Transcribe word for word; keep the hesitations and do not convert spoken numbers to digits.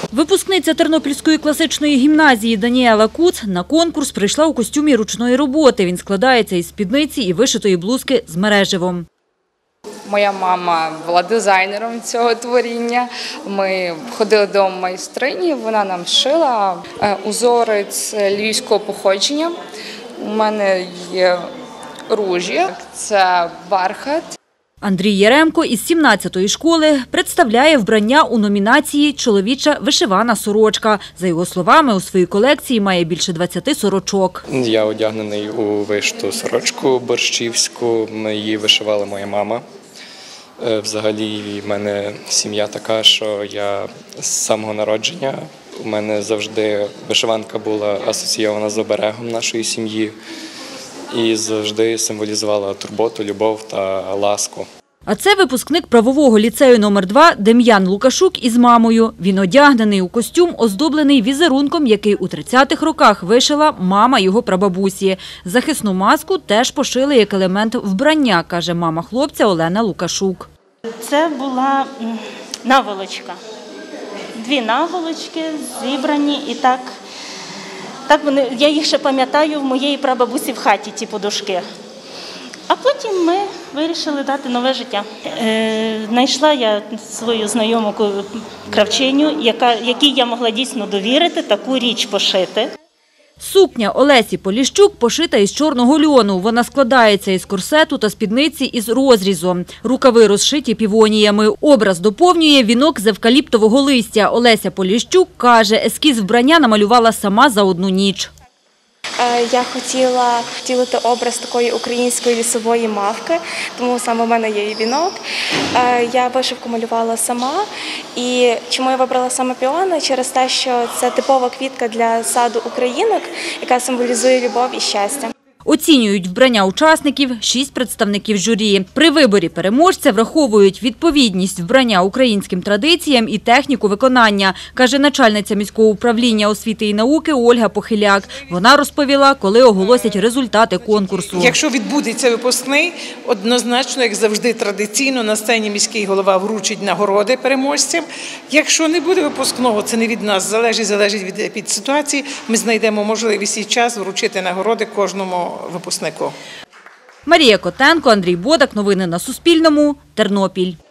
Випускниця Тернопільської класичної гімназії Даніела Куц на конкурс прийшла у костюмі ручної роботи. Він складається із спідниці і вишитої блузки з мереживом. Моя мама була дизайнером цього творіння. Ми ходили до майстрині, вона нам шила узорець львівського походження. У мене є ружі, це бархат. Андрій Яремко із сімнадцятої школи представляє вбрання у номінації «Чоловіча вишивана сорочка». За його словами, у своїй колекції має більше двадцяти сорочок. Я одягнений у вишиту сорочку борщівську, її вишивала моя мама. Взагалі в мене сім'я така, що я з самого народження, у мене завжди вишиванка була асоційована з оберегом нашої сім'ї і завжди символізувала турботу, любов та ласку. А це випускник правового ліцею номер два Дем'ян Лукашук із мамою. Він одягнений у костюм, оздоблений візерунком, який у тридцятих роках вишила мама його прабабусі. Захисну маску теж пошили як елемент вбрання, каже мама хлопця Олена Лукашук. Це була наволочка. Дві наволочки зібрані і так, так вони, я їх ще пам'ятаю в моєї прабабусі в хаті, ті подушки. А потім ми вирішили дати нове життя. Е, знайшла я свою знайому кравчиню, яка, якій я могла дійсно довірити таку річ пошити. Сукня Олесі Поліщук пошита із чорного льону. Вона складається із корсету та спідниці із розрізом. Рукави розшиті півоніями. Образ доповнює вінок з евкаліптового листя. Олеся Поліщук каже, ескіз вбрання намалювала сама за одну ніч. Я хотіла втілити образ такої української лісової мавки, тому саме в мене є і вінок. Я вишивку малювала сама. І чому я вибрала саме піони? Через те, що це типова квітка для саду українок, яка символізує любов і щастя. Оцінюють вбрання учасників шість представників журі. При виборі переможця враховують відповідність вбрання українським традиціям і техніку виконання, каже начальниця міського управління освіти і науки Ольга Похиляк. Вона розповіла, коли оголосять результати конкурсу. Якщо відбудеться випускний, однозначно, як завжди традиційно, на сцені міський голова вручить нагороди переможцям. Якщо не буде випускного, це не від нас залежить, залежить від, від ситуації, ми знайдемо можливість і час вручити нагороди кожному випускнику. Марія Котенко, Андрій Бодак. Новини на Суспільному. Тернопіль.